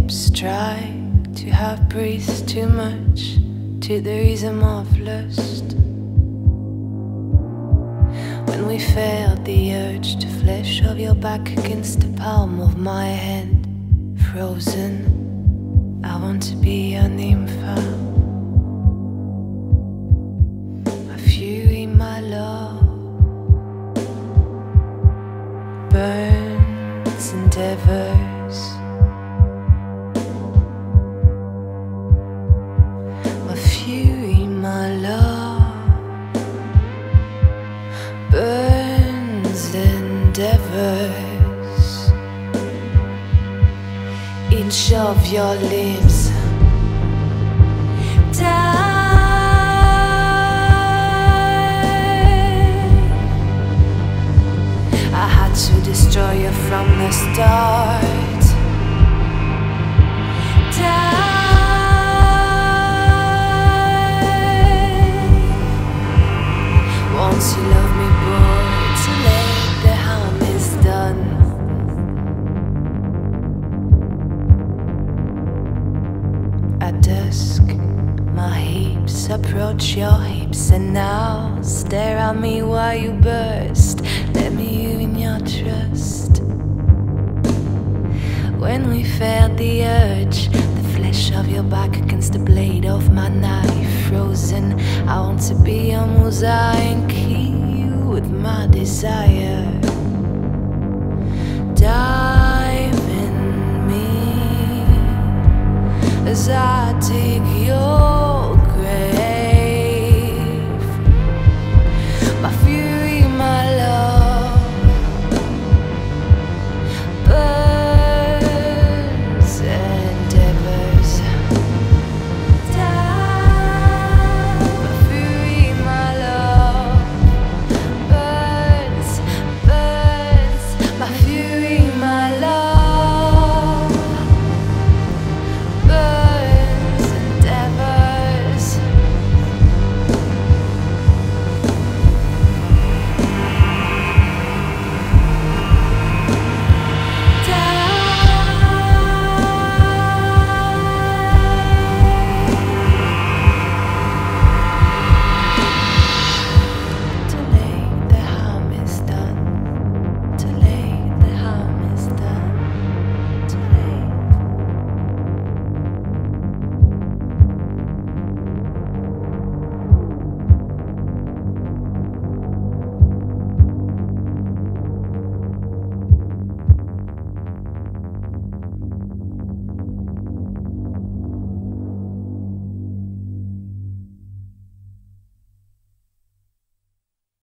lips try to have breathed too much to the rhythm of lust. When we felt the urge, the flesh of your back against the palm of my hand, frozen, I want to be your nympho. A fury, my love, burns endeavors. My fury, my love, burns endeavors. Each of your limbs die. I had to destroy you from the start. Die. Once you love me, boy, too late, the harm is done. At dusk, my hips approach your hips, and now stare at me while you burst. Let me you in your trust. When we felt the urge, the flesh of your back against the blade of my knife, frozen, I want to be your musa and kill you with my desire. Dive in me as I take your